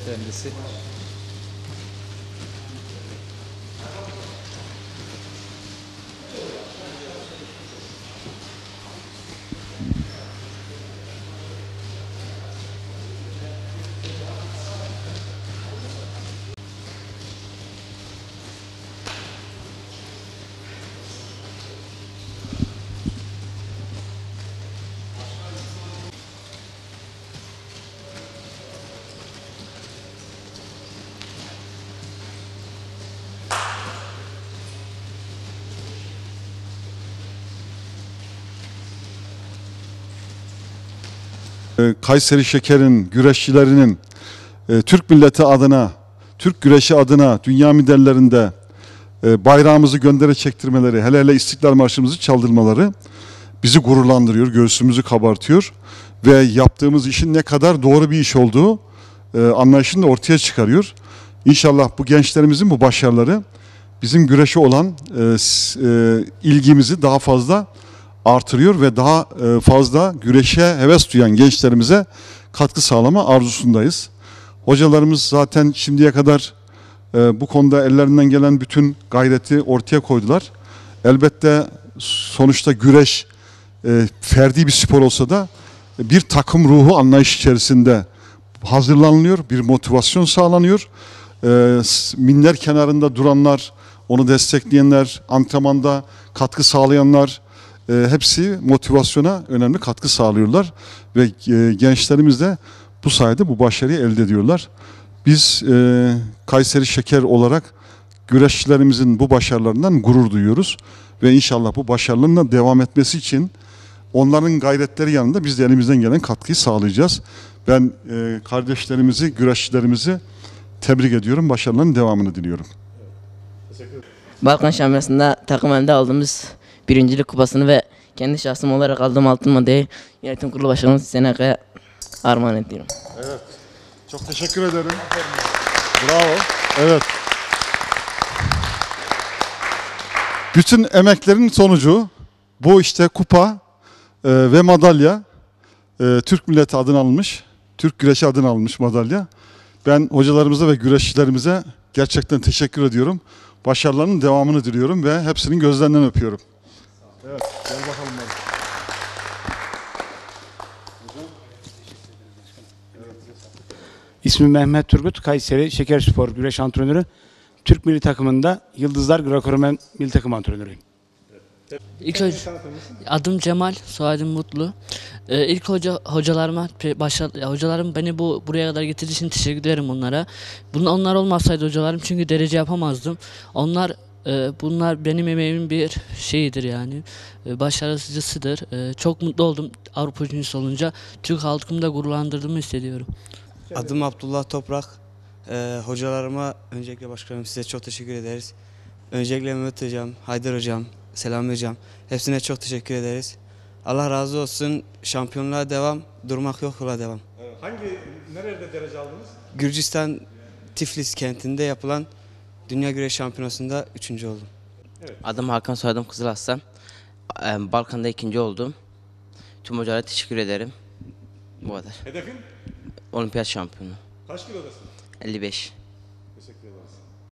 kendisi. Kayseri Şeker'in güreşçilerinin Türk milleti adına, Türk güreşi adına dünya liderlerinde bayrağımızı göndere çektirmeleri, hele hele İstiklal Marşımızı çaldırmaları bizi gururlandırıyor, göğsümüzü kabartıyor ve yaptığımız işin ne kadar doğru bir iş olduğu anlayışını da ortaya çıkarıyor. İnşallah bu gençlerimizin bu başarıları bizim güreşe olan ilgimizi daha fazla artırıyor ve daha fazla güreşe heves duyan gençlerimize katkı sağlama arzusundayız. Hocalarımız zaten şimdiye kadar bu konuda ellerinden gelen bütün gayreti ortaya koydular. Elbette sonuçta güreş ferdi bir spor olsa da bir takım ruhu anlayış içerisinde hazırlanılıyor, bir motivasyon sağlanıyor. Minler kenarında duranlar, onu destekleyenler, antrenmanda katkı sağlayanlar, hepsi motivasyona önemli katkı sağlıyorlar ve gençlerimiz de bu sayede bu başarıyı elde ediyorlar. Biz Kayseri Şeker olarak güreşçilerimizin bu başarılarından gurur duyuyoruz ve inşallah bu başarılarının devam etmesi için onların gayretleri yanında biz de elimizden gelen katkıyı sağlayacağız. Ben kardeşlerimizi, güreşçilerimizi tebrik ediyorum, başarılarının devamını diliyorum. Balkan Şampiyonası'nda takım halinde aldığımız birincilik kupasını ve kendi şahsım olarak aldığım altın madalya yönetim kurulu başkanımız Senaka'ya armağan ediyorum. Evet. Çok teşekkür ederim. Bravo. Evet. Bütün emeklerin sonucu bu işte kupa ve madalya Türk milleti adına alınmış, Türk güreşi adına alınmış madalya. Ben hocalarımıza ve güreşçilerimize gerçekten teşekkür ediyorum. Başarılarının devamını diliyorum ve hepsinin gözlerinden öpüyorum. Evet, gel bakalım bari. İsmim Mehmet Turgut, Kayseri Şekerspor güreş antrenörü. Türk milli takımında Yıldızlar Greco-Romen milli takım antrenörüyüm. İlk adım Cemal, soyadım Mutlu. İlk hocalarım beni buraya kadar getirdiği için teşekkür ederim onlara. Onlar olmasaydı hocalarım çünkü derece yapamazdım. Bunlar benim emeğimin bir şeyidir yani. Başarısızcısıdır. Çok mutlu oldum Avrupa üçüncüsü olunca. Türk halkımı da gururlandırdığımı hissediyorum. Adım Abdullah Toprak. Hocalarıma öncelikle başkanım size çok teşekkür ederiz. Öncelikle Mehmet Hocam, Haydar Hocam, Selami Hocam hepsine çok teşekkür ederiz. Allah razı olsun. Şampiyonluğa devam, durmak yok yola devam. Nerede derece aldınız? Gürcistan Tiflis kentinde yapılan Dünya Güreş Şampiyonası'nda 3. oldum. Evet. Adım Hakan, soyadım Kızılaslan. Balkan'da 2. oldum. Tüm hocalara teşekkür ederim. Bu kadar. Hedefin? Olimpiyat şampiyonu. Kaç kilodasın? 55.